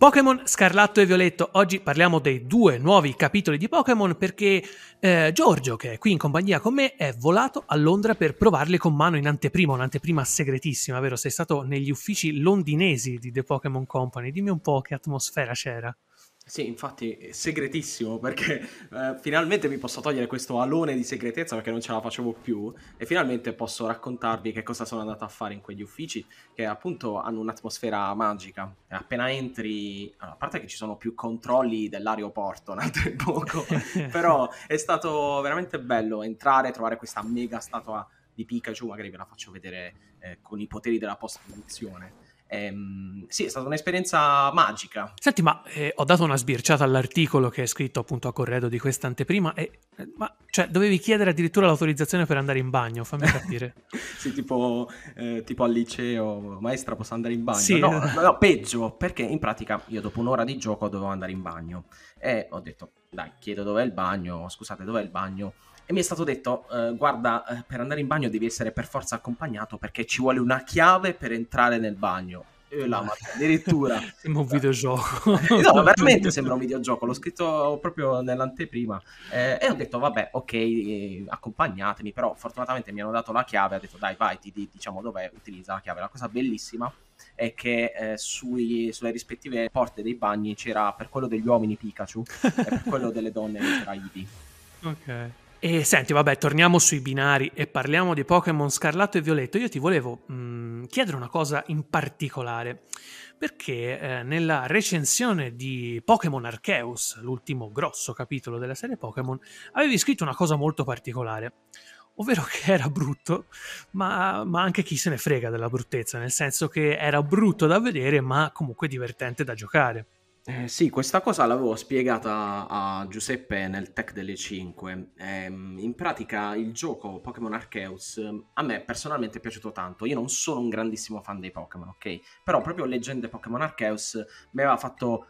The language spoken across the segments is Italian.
Pokémon Scarlatto e Violetto. Oggi parliamo dei 2 nuovi capitoli di Pokémon perché Giorgio, che è qui in compagnia con me, è volato a Londra per provarli con mano in anteprima, un'anteprima segretissima, vero? Sei stato negli uffici londinesi di The Pokémon Company. Dimmi un po' che atmosfera c'era. Sì, infatti è segretissimo perché finalmente mi posso togliere questo alone di segretezza perché non ce la facevo più e finalmente posso raccontarvi che cosa sono andato a fare in quegli uffici che appunto hanno un'atmosfera magica. E appena entri, a parte che ci sono più controlli dell'aeroporto, poco, però è stato veramente bello entrare, trovare questa mega statua di Pikachu, magari ve la faccio vedere con i poteri della post-produzione. Sì, è stata un'esperienza magica. Senti, ma ho dato una sbirciata all'articolo che è scritto appunto a corredo di questa anteprima ma cioè dovevi chiedere addirittura l'autorizzazione per andare in bagno, fammi capire. Sì, tipo al liceo, maestra, posso andare in bagno? Sì, No, peggio, perché in pratica io dopo un'ora di gioco dovevo andare in bagno e ho detto, dai, chiedo dov'è il bagno, scusate, dov'è il bagno? E mi è stato detto, guarda, per andare in bagno devi essere per forza accompagnato perché ci vuole una chiave per entrare nel bagno. E là, ma ma addirittura... sembra un videogioco. No, veramente sembra un videogioco, l'ho scritto proprio nell'anteprima e ho detto vabbè, ok, accompagnatemi, però fortunatamente mi hanno dato la chiave, ho detto dai vai, diciamo dov'è, utilizza la chiave. La cosa bellissima è che sulle rispettive porte dei bagni c'era per quello degli uomini Pikachu e per quello delle donne c'era Eevee. Ok. E senti, vabbè, torniamo sui binari e parliamo di Pokémon Scarlatto e Violetto. Io ti volevo chiedere una cosa in particolare, perché nella recensione di Pokémon Arceus, l'ultimo grosso capitolo della serie Pokémon, avevi scritto una cosa molto particolare, ovvero che era brutto, ma anche chi se ne frega della bruttezza, nel senso che era brutto da vedere, ma comunque divertente da giocare. Sì, questa cosa l'avevo spiegata a Giuseppe nel Tech delle 5. In pratica il gioco Pokémon Arceus a me personalmente è piaciuto tanto. Io non sono un grandissimo fan dei Pokémon, ok? Però proprio Leggende Pokémon Arceus mi aveva fatto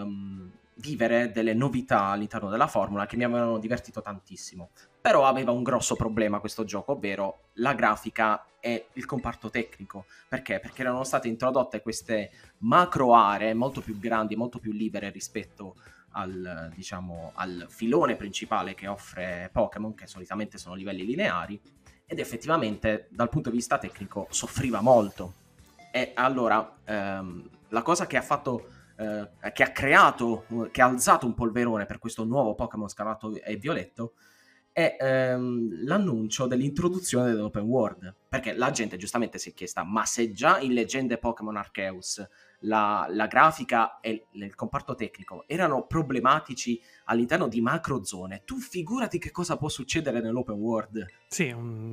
vivere delle novità all'interno della formula che mi avevano divertito tantissimo. Però aveva un grosso problema questo gioco, ovvero la grafica e il comparto tecnico. Perché? Perché erano state introdotte queste macro aree molto più grandi, molto più libere rispetto al, diciamo, al filone principale che offre Pokémon, che solitamente sono livelli lineari, ed effettivamente dal punto di vista tecnico soffriva molto. E allora la cosa che ha fatto, che ha creato, che ha alzato un polverone per questo nuovo Pokémon Scarlatto e Violetto è l'annuncio dell'introduzione dell'open world, perché la gente giustamente si è chiesta, ma se già in Leggende Pokémon Arceus la grafica e il comparto tecnico erano problematici all'interno di macro zone, tu figurati che cosa può succedere nell'open world. Sì,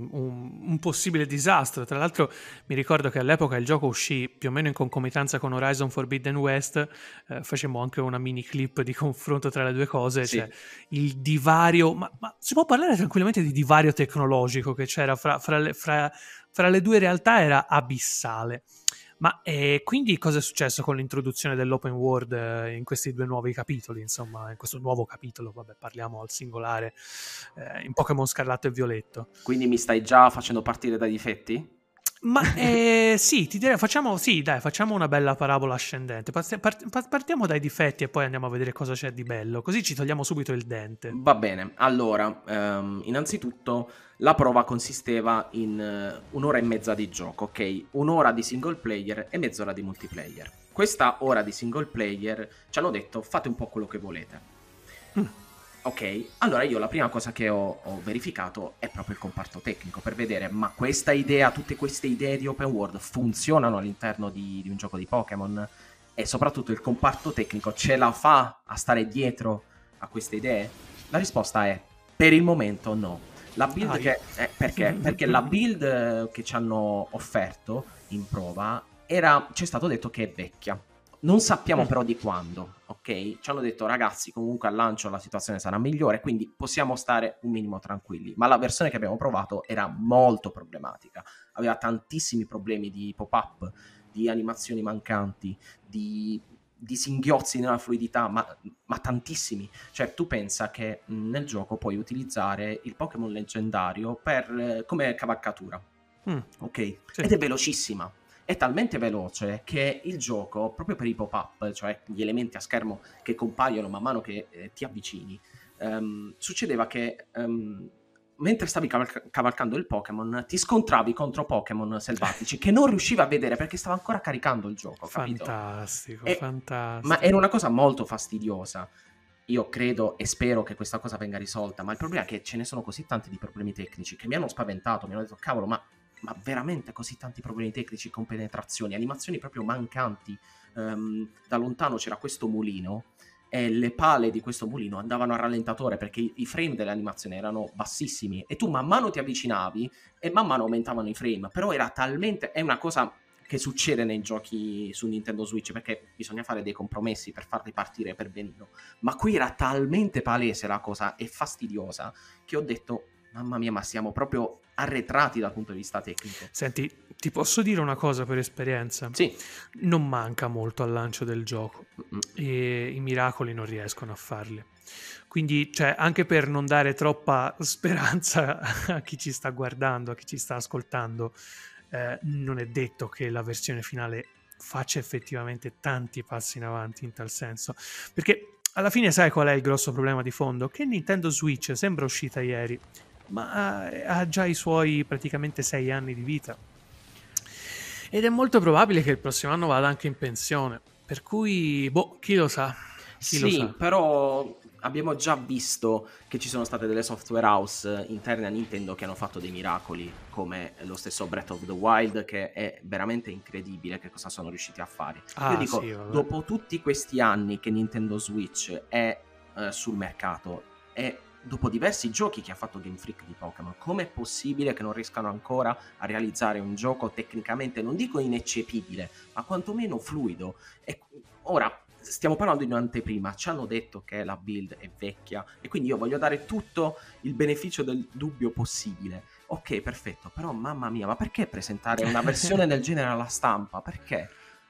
un possibile disastro. Tra l'altro mi ricordo che all'epoca il gioco uscì più o meno in concomitanza con Horizon Forbidden West, facemmo anche una mini clip di confronto tra le due cose, cioè Sì. il divario, ma si può parlare tranquillamente di divario tecnologico che c'era fra le due realtà era abissale. Ma quindi cosa è successo con l'introduzione dell'open world in questi 2 nuovi capitoli, insomma, in questo nuovo capitolo, vabbè, parliamo al singolare, in Pokémon Scarlatto e Violetto? Quindi mi stai già facendo partire dai difetti? Ma sì, ti direi, sì, dai, facciamo una bella parabola ascendente. Partiamo dai difetti e poi andiamo a vedere cosa c'è di bello, così ci togliamo subito il dente. Va bene, allora, innanzitutto la prova consisteva in un'ora e mezza di gioco, ok? Un'ora di single player e mezz'ora di multiplayer. Questa ora di single player ci hanno detto fate un po' quello che volete. Mm. Ok, allora io la prima cosa che ho verificato è proprio il comparto tecnico per vedere ma questa idea, tutte queste idee di open world funzionano all'interno di un gioco di Pokémon e soprattutto il comparto tecnico ce la fa a stare dietro a queste idee? La risposta è per il momento no. La build perché? Perché la build che ci hanno offerto in prova ci è stato detto che è vecchia. Non sappiamo però di quando, ok? Ci hanno detto ragazzi comunque al lancio la situazione sarà migliore, quindi possiamo stare un minimo tranquilli. Ma la versione che abbiamo provato era molto problematica, aveva tantissimi problemi di pop-up, di animazioni mancanti, di singhiozzi nella fluidità, ma tantissimi. Cioè tu pensa che nel gioco puoi utilizzare il Pokémon leggendario come cavalcatura, ok? Sì. Ed è velocissima. è talmente veloce che il gioco, proprio per i pop-up, cioè gli elementi a schermo che compaiono man mano che ti avvicini, succedeva che mentre stavi cavalcando il Pokémon ti scontravi contro Pokémon selvatici che non riuscivi a vedere perché stava ancora caricando il gioco, capito? Fantastico, Ma fantastico. era una cosa molto fastidiosa. Io credo e spero che questa cosa venga risolta, ma il problema è che ce ne sono così tanti di problemi tecnici che mi hanno spaventato, mi hanno detto cavolo, ma veramente così tanti problemi tecnici con penetrazioni, animazioni proprio mancanti. Da lontano c'era questo mulino e le pale di questo mulino andavano a rallentatore perché i frame dell'animazione erano bassissimi e tu man mano ti avvicinavi e man mano aumentavano i frame, però era talmente... è una cosa che succede nei giochi su Nintendo Switch perché bisogna fare dei compromessi per farli partire per benino, ma qui era talmente palese la cosa e fastidiosa che ho detto mamma mia, ma siamo proprio arretrati dal punto di vista tecnico. Senti, ti posso dire una cosa per esperienza? Sì. Non manca molto al lancio del gioco Mm-mm. e i miracoli non riescono a farli. Quindi, cioè, anche per non dare troppa speranza a chi ci sta guardando, a chi ci sta ascoltando, non è detto che la versione finale faccia effettivamente tanti passi in avanti in tal senso. Perché alla fine sai qual è il grosso problema di fondo? Che Nintendo Switch sembra uscita ieri, ma ha già i suoi praticamente 6 anni di vita. Ed è molto probabile che il prossimo anno vada anche in pensione. Per cui, boh, chi lo sa? Chi lo Sì, sa? però abbiamo già visto che ci sono state delle software house interne a Nintendo che hanno fatto dei miracoli, come lo stesso Breath of the Wild, che è veramente incredibile che cosa sono riusciti a fare. Io dico, Sì, vabbè. dopo tutti questi anni che Nintendo Switch è sul mercato e dopo diversi giochi che ha fatto Game Freak di Pokémon, com'è possibile che non riescano ancora a realizzare un gioco tecnicamente, non dico ineccepibile, ma quantomeno fluido? E ora stiamo parlando di un'anteprima, ci hanno detto che la build è vecchia e quindi io voglio dare tutto il beneficio del dubbio possibile. Ok, perfetto, però mamma mia, ma perché presentare una versione del genere alla stampa? Perché?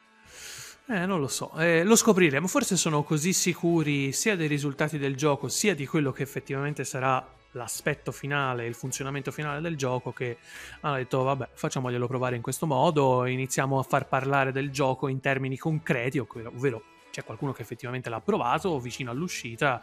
Non lo so, lo scopriremo. Forse sono così sicuri sia dei risultati del gioco, sia di quello che effettivamente sarà l'aspetto finale, il funzionamento finale del gioco, che hanno detto vabbè, facciamoglielo provare in questo modo, iniziamo a far parlare del gioco in termini concreti, ovvero c'è qualcuno che effettivamente l'ha provato vicino all'uscita,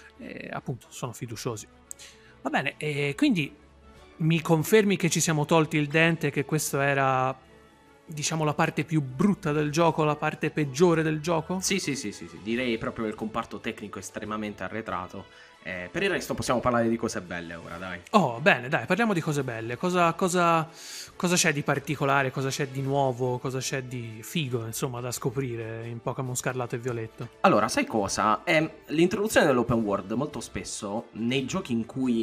e appunto sono fiduciosi. Va bene, e quindi mi confermi che ci siamo tolti il dente, che questo era, diciamo, la parte più brutta del gioco, la parte peggiore del gioco? Sì, direi proprio il comparto tecnico estremamente arretrato. Per il resto possiamo parlare di cose belle ora, dai. Oh, bene, dai, parliamo di cose belle. Cosa c'è di particolare, cosa c'è di nuovo, cosa c'è di figo, insomma, da scoprire in Pokémon Scarlatto e Violetto? Allora, sai cosa? L'introduzione dell'open world molto spesso nei giochi in cui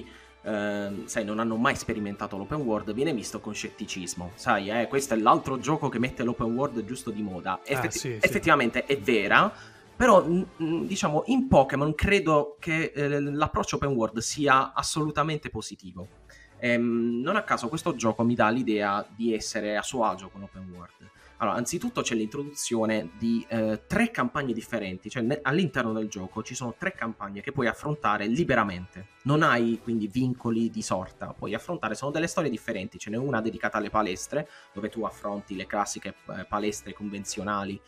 sai, non hanno mai sperimentato l'open world viene visto con scetticismo. Sai, questo è l'altro gioco che mette l'open world giusto di moda. Sì. Effettivamente è vera, però diciamo in Pokémon credo che l'approccio open world sia assolutamente positivo. Non a caso questo gioco mi dà l'idea di essere a suo agio con l'open world. Allora, anzitutto c'è l'introduzione di 3 campagne differenti, cioè all'interno del gioco ci sono 3 campagne che puoi affrontare liberamente, non hai quindi vincoli di sorta, puoi affrontare, sono delle storie differenti, ce n'è una dedicata alle palestre, dove tu affronti le classiche palestre convenzionali,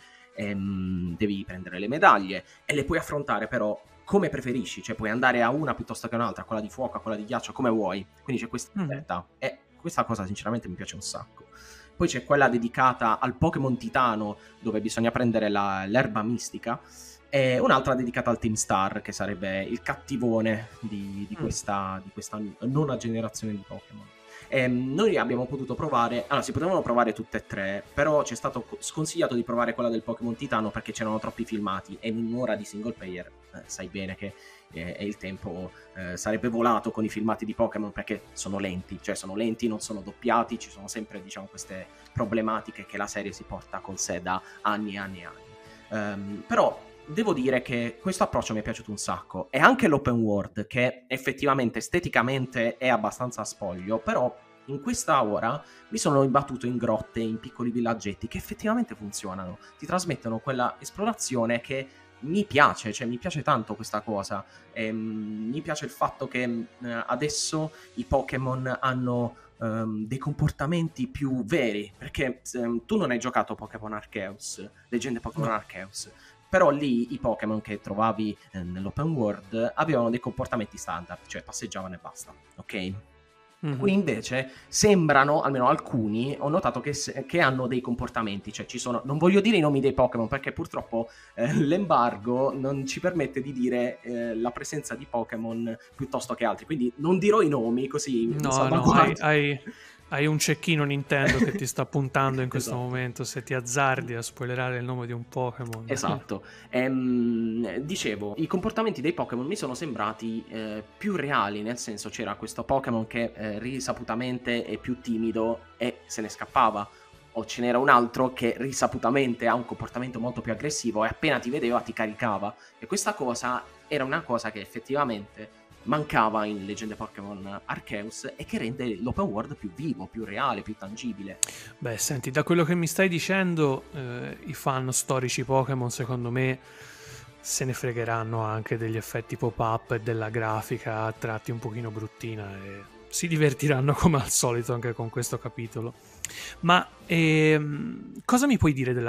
devi prendere le medaglie e le puoi affrontare però come preferisci, cioè puoi andare a una piuttosto che un'altra, quella di fuoco, quella di ghiaccio, come vuoi, quindi c'è questa libertà e questa cosa sinceramente mi piace un sacco. Poi c'è quella dedicata al Pokémon Titano, dove bisogna prendere l'erba mistica, e un'altra dedicata al Team Star, che sarebbe il cattivone di questa nona generazione di Pokémon. Noi abbiamo potuto provare, allora si potevano provare tutte e 3, però ci è stato sconsigliato di provare quella del Pokémon Titano perché c'erano troppi filmati e in un'ora di single player sai bene che il tempo sarebbe volato con i filmati di Pokémon perché sono lenti, non sono doppiati, ci sono sempre diciamo queste problematiche che la serie si porta con sé da anni e anni e anni. Però devo dire che questo approccio mi è piaciuto un sacco e anche l'open world che effettivamente esteticamente è abbastanza a spoglio, però in questa ora mi sono imbattuto in grotte, in piccoli villaggetti che effettivamente funzionano, ti trasmettono quella esplorazione che mi piace, cioè mi piace tanto questa cosa. Mi piace il fatto che adesso i Pokémon hanno dei comportamenti più veri, perché tu non hai giocato Pokémon Arceus, Leggende Pokémon Arceus, però lì i Pokémon che trovavi nell'open world avevano dei comportamenti standard, cioè passeggiavano e basta, ok? Qui invece sembrano, almeno alcuni, ho notato che hanno dei comportamenti, cioè ci sono, non voglio dire i nomi dei Pokémon perché purtroppo l'embargo non ci permette di dire la presenza di Pokémon piuttosto che altri, quindi non dirò i nomi così mi No, salvaguardo. hai un cecchino Nintendo che ti sta puntando in questo Esatto. momento se ti azzardi a spoilerare il nome di un Pokémon. Esatto. Dicevo, i comportamenti dei Pokémon mi sono sembrati più reali, nel senso c'era questo Pokémon che risaputamente è più timido e se ne scappava, o ce n'era un altro che risaputamente ha un comportamento molto più aggressivo e appena ti vedeva ti caricava. E questa cosa era una cosa che effettivamente mancava in Leggende Pokémon Arceus e che rende l'open world più vivo, più reale, più tangibile. Beh, senti, da quello che mi stai dicendo, i fan storici Pokémon, secondo me, se ne fregheranno anche degli effetti pop-up e della grafica a tratti un pochino bruttina e si divertiranno come al solito anche con questo capitolo. Ma cosa mi puoi dire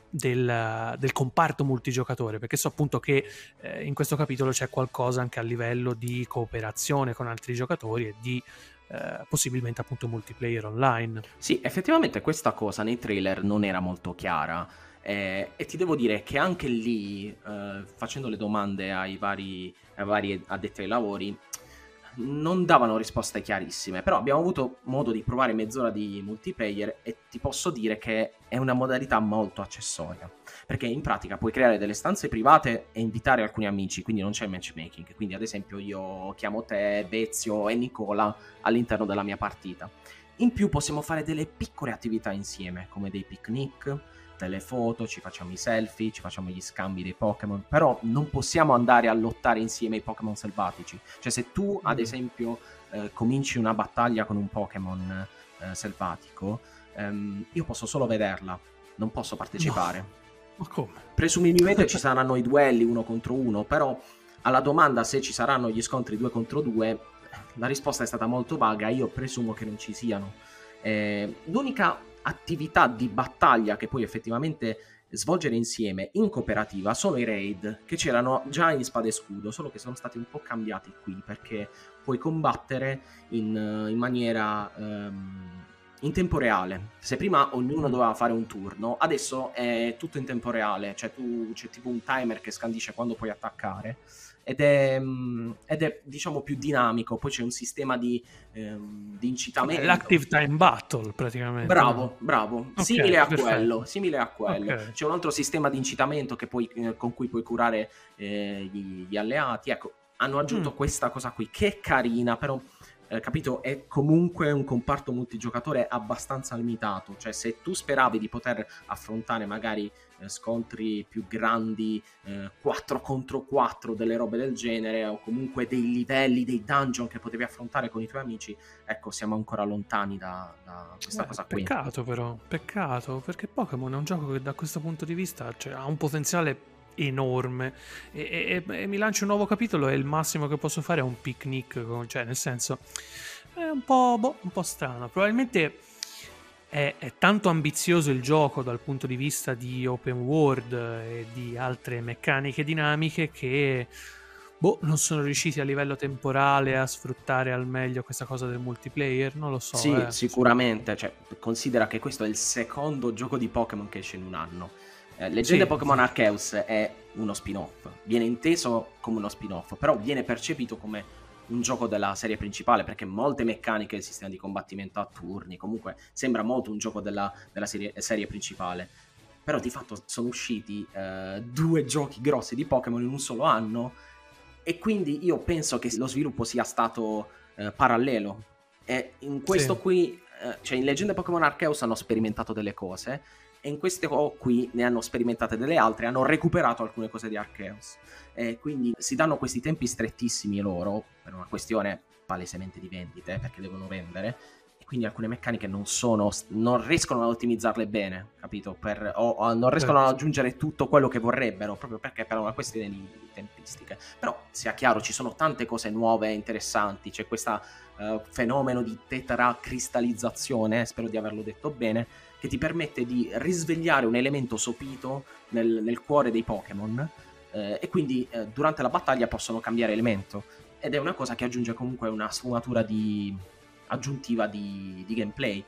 del comparto multigiocatore? Perché so appunto che in questo capitolo c'è qualcosa anche a livello di cooperazione con altri giocatori e di possibilmente appunto multiplayer online. Sì, effettivamente questa cosa nei trailer non era molto chiara e ti devo dire che anche lì, facendo le domande ai vari addetti ai lavori, non davano risposte chiarissime, però abbiamo avuto modo di provare mezz'ora di multiplayer e ti posso dire che è una modalità molto accessoria, perché in pratica puoi creare delle stanze private e invitare alcuni amici, quindi non c'è il matchmaking, quindi ad esempio io chiamo te, Bezio e Nicola all'interno della mia partita. In più possiamo fare delle piccole attività insieme, come dei picnic, delle foto, ci facciamo i selfie, ci facciamo gli scambi dei Pokémon, però non possiamo andare a lottare insieme ai Pokémon selvatici. Cioè se tu ad esempio cominci una battaglia con un Pokémon selvatico, io posso solo vederla, non posso partecipare. Ma come? Presumibilmente ci saranno i duelli 1 contro 1, però alla domanda se ci saranno gli scontri 2 contro 2, la risposta è stata molto vaga, io presumo che non ci siano. L'unica attività di battaglia che puoi effettivamente svolgere insieme in cooperativa sono i raid, che c'erano già in Spada e Scudo, solo che sono stati un po' cambiati qui, perché puoi combattere in maniera in tempo reale. Se prima ognuno doveva fare un turno, adesso è tutto in tempo reale, cioè c'è tipo un timer che scandisce quando puoi attaccare ed è diciamo più dinamico. Poi c'è un sistema di incitamento. L'Active Time Battle praticamente. Bravo, Okay, simile a perfetto. quello. Okay. C'è un altro sistema di incitamento che con cui puoi curare gli alleati. Ecco, hanno aggiunto questa cosa qui che è carina, però capito, è comunque un comparto multigiocatore abbastanza limitato. Cioè se tu speravi di poter affrontare magari scontri più grandi, 4 contro 4, delle robe del genere, o comunque dei livelli, dei dungeon che potevi affrontare con i tuoi amici, ecco, siamo ancora lontani da questa cosa qui. Peccato però, peccato, perché Pokémon è un gioco che da questo punto di vista, cioè, ha un potenziale enorme e mi lancio un nuovo capitolo e il massimo che posso fare è un picnic, cioè nel senso è un po' strano. Probabilmente è tanto ambizioso il gioco dal punto di vista di open world e di altre meccaniche dinamiche che non sono riusciti a livello temporale a sfruttare al meglio questa cosa del multiplayer, non lo so. Sì, sicuramente, cioè, considera che questo è il secondo gioco di Pokémon che esce in un anno. Leggende Sì, Pokémon sì. Arceus è uno spin-off, viene inteso come uno spin-off, però viene percepito come un gioco della serie principale, perché molte meccaniche del sistema di combattimento a turni, comunque sembra molto un gioco della serie principale. Però di fatto sono usciti 2 giochi grossi di Pokémon in un solo anno, e quindi io penso che lo sviluppo sia stato parallelo. E in questo Sì. qui, cioè in Leggende Pokémon Arceus hanno sperimentato delle cose, e in queste qui ne hanno sperimentate delle altre, hanno recuperato alcune cose di Arceus. E quindi si danno questi tempi strettissimi loro, per una questione palesemente di vendite, perché devono vendere, e quindi alcune meccaniche non riescono ad ottimizzarle bene, capito? O non riescono ad aggiungere tutto quello che vorrebbero, proprio perché per una questione di tempistiche. Però sia chiaro, ci sono tante cose nuove e interessanti, c'è questo fenomeno di tetracristallizzazione, spero di averlo detto bene, che ti permette di risvegliare un elemento sopito nel cuore dei Pokémon, e quindi durante la battaglia possono cambiare elemento, ed è una cosa che aggiunge comunque una sfumatura aggiuntiva di gameplay.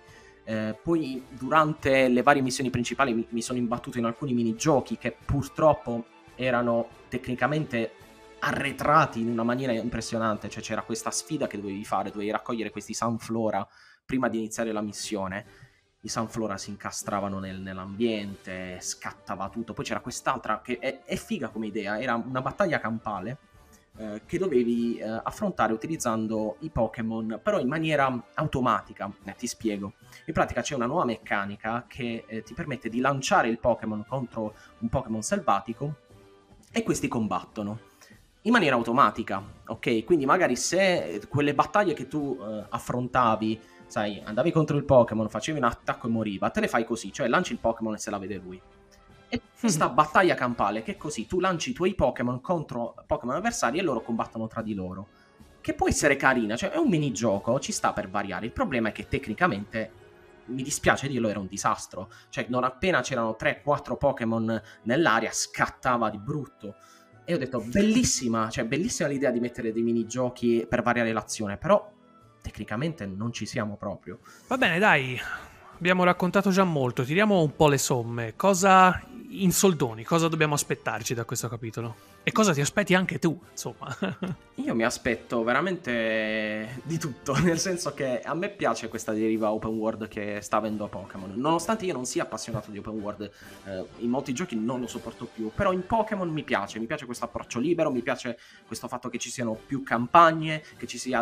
Poi durante le varie missioni principali mi sono imbattuto in alcuni minigiochi che purtroppo erano tecnicamente arretrati in una maniera impressionante, cioè c'era questa sfida che dovevi raccogliere questi Sunflora prima di iniziare la missione. I Sunflora si incastravano nell'ambiente, scattava tutto. Poi c'era quest'altra che è figa come idea, era una battaglia campale che dovevi affrontare utilizzando i Pokémon, però in maniera automatica. Ti spiego. In pratica c'è una nuova meccanica che ti permette di lanciare il Pokémon contro un Pokémon selvatico e questi combattono in maniera automatica, ok? Quindi magari se quelle battaglie che tu affrontavi, sai, andavi contro il Pokémon, facevi un attacco e moriva, te le fai così, cioè lanci il Pokémon e se la vede lui. E questa battaglia campale, che è così, tu lanci i tuoi Pokémon contro Pokémon avversari e loro combattono tra di loro. Che può essere carina, cioè è un minigioco, ci sta per variare. Il problema è che tecnicamente, mi dispiace dirlo, era un disastro. Cioè non appena c'erano 3-4 Pokémon nell'aria scattava di brutto. E ho detto, bellissima, cioè bellissima l'idea di mettere dei minigiochi per variare l'azione, però tecnicamente non ci siamo proprio. Va bene, dai, abbiamo raccontato già molto, tiriamo un po' le somme. Cosa, in soldoni, cosa dobbiamo aspettarci da questo capitolo? E cosa ti aspetti anche tu, insomma? Io mi aspetto veramente di tutto, nel senso che a me piace questa deriva open world che sta avendo Pokémon. Nonostante io non sia appassionato di open world, in molti giochi non lo sopporto più, però in Pokémon mi piace questo approccio libero, mi piace questo fatto che ci siano più campagne, che ci sia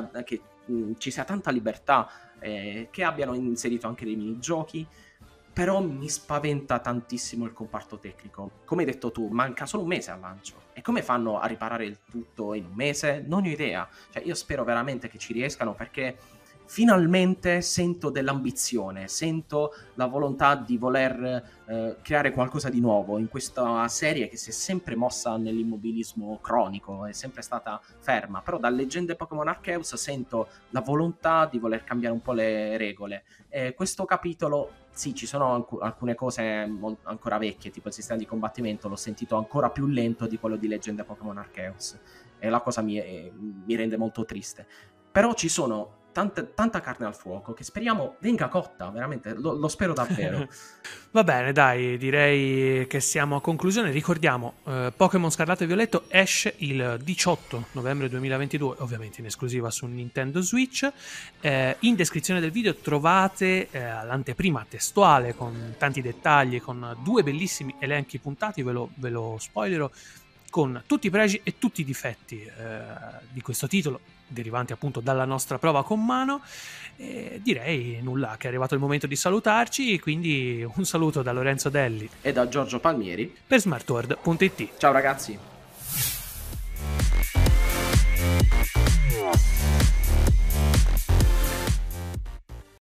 tanta libertà, che abbiano inserito anche dei minigiochi. Però mi spaventa tantissimo il comparto tecnico. Come hai detto tu, manca solo un mese al lancio. E come fanno a riparare il tutto in un mese? Non ho idea. Cioè, io spero veramente che ci riescano, perché finalmente sento dell'ambizione, sento la volontà di voler creare qualcosa di nuovo in questa serie che si è sempre mossa nell'immobilismo cronico, è sempre stata ferma. Però da Leggende Pokémon Arceus sento la volontà di voler cambiare un po' le regole. E questo capitolo, sì, ci sono alcune cose ancora vecchie, tipo il sistema di combattimento, l'ho sentito ancora più lento di quello di Leggende Pokémon Arceus, e la cosa mi rende molto triste. Però ci sono tanta carne al fuoco che speriamo venga cotta, veramente, lo spero davvero. Va bene, dai, direi che siamo a conclusione. Ricordiamo, Pokémon Scarlatto e Violetto esce il 18 novembre 2022, ovviamente in esclusiva su Nintendo Switch. In descrizione del video trovate l'anteprima testuale con tanti dettagli, con 2 bellissimi elenchi puntati, ve lo spoilerò, con tutti i pregi e tutti i difetti di questo titolo, derivanti appunto dalla nostra prova con mano. Direi nulla, che è arrivato il momento di salutarci, quindi un saluto da Lorenzo Delli e da Giorgio Palmieri per smartworld.it. Ciao ragazzi.